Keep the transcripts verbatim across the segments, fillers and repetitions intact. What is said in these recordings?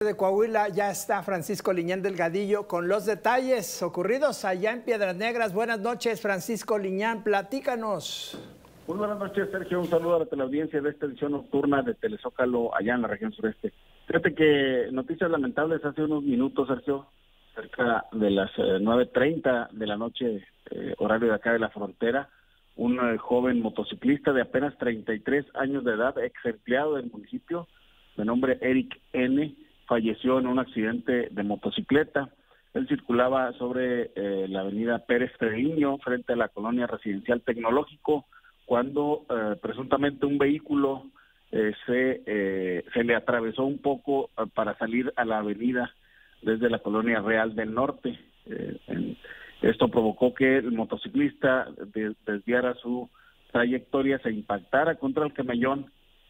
De Coahuila ya está Francisco Liñán Delgadillo con los detalles ocurridos allá en Piedras Negras. Buenas noches, Francisco Liñán, platícanos. Muy buenas noches, Sergio. Un saludo a la teleaudiencia de esta edición nocturna de Telezócalo allá en la región sureste. Fíjate que noticias lamentables hace unos minutos, Sergio, cerca de las eh, nueve treinta de la noche, eh, horario de acá de la frontera, un eh, joven motociclista de apenas treinta y tres años de edad, ex empleado del municipio, de nombre Eric N., falleció en un accidente de motocicleta. Él circulaba sobre eh, la avenida Pérez Treviño, frente a la colonia residencial Tecnológico, cuando eh, presuntamente un vehículo eh, se, eh, se le atravesó un poco eh, para salir a la avenida desde la colonia Real del Norte. Eh, en, esto provocó que el motociclista de, desviara su trayectoria, se impactara contra el camellón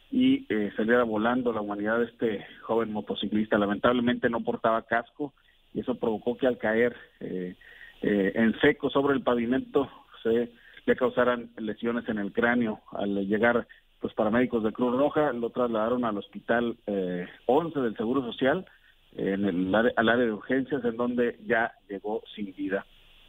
y eh, saliera volando la humanidad de este joven motociclista. Lamentablemente no portaba casco y eso provocó que al caer eh, eh, en seco sobre el pavimento se le causaran lesiones en el cráneo. Al llegar los paramédicos de Cruz Roja lo trasladaron al hospital eh, once del Seguro Social, eh, en el área, al área de urgencias, en donde ya llegó sin vida.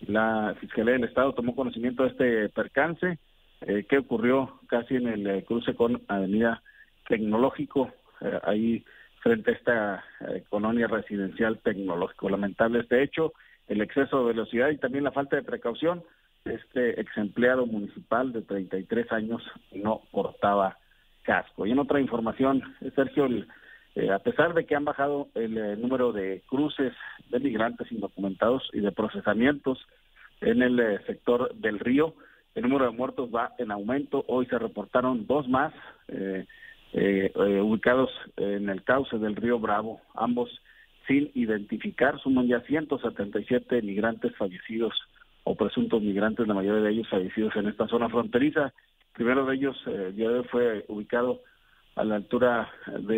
La Fiscalía del Estado tomó conocimiento de este percance eh, que ocurrió casi en el eh, cruce con Avenida Tecnológico, eh, ahí frente a esta eh, colonia residencial Tecnológico. Lamentable este hecho, el exceso de velocidad y también la falta de precaución. Este ex empleado municipal de treinta y tres años no portaba casco. Y en otra información, Sergio, el, eh, a pesar de que han bajado el eh, número de cruces de migrantes indocumentados y de procesamientos en el eh, sector del río, el número de muertos va en aumento. Hoy se reportaron dos más, eh, Eh, eh, ubicados en el cauce del río Bravo, ambos sin identificar. Suman ya ciento setenta y siete migrantes fallecidos o presuntos migrantes, la mayoría de ellos fallecidos en esta zona fronteriza. El primero de ellos eh, ya fue ubicado a la altura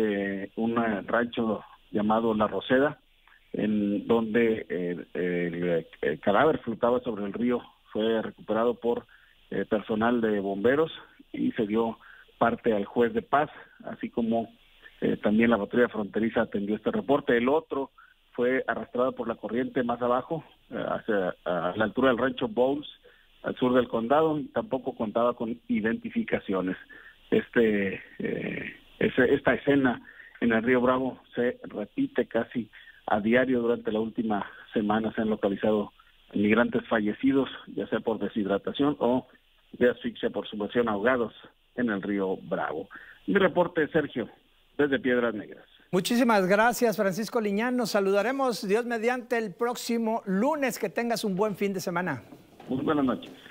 de un rancho llamado La Roseda, en donde eh, el, el cadáver flotaba sobre el río. Fue recuperado por eh, personal de bomberos y se dio parte al juez de paz, así como eh, también la patrulla fronteriza atendió este reporte. El otro fue arrastrado por la corriente más abajo, eh, hacia a la altura del rancho Bowles, al sur del condado, y tampoco contaba con identificaciones. Este, eh, ese, esta escena en el río Bravo se repite casi a diario. Durante la última semana se han localizado migrantes fallecidos, ya sea por deshidratación o de asfixia por sumersión, ahogados en el río Bravo. Mi reporte, Sergio, desde Piedras Negras. Muchísimas gracias, Francisco Liñán. Nos saludaremos, Dios mediante, el próximo lunes. Que tengas un buen fin de semana. Muy buenas noches.